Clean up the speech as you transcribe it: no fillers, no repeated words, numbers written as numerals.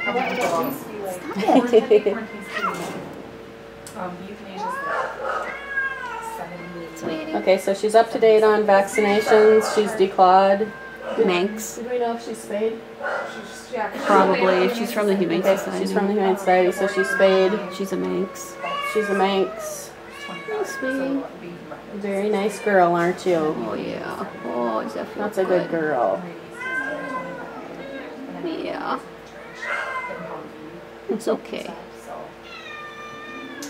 Okay, so she's up to date on vaccinations. She's declawed. Manx. Do we know if she's spayed? Probably. She's from the Humane Society. She's from the Humane Society, so she's spayed. She's a Manx. She's a Manx. Oh, sweet. Very nice girl, aren't you? Oh, yeah. Oh, definitely. That's a good girl. Yeah. It's okay.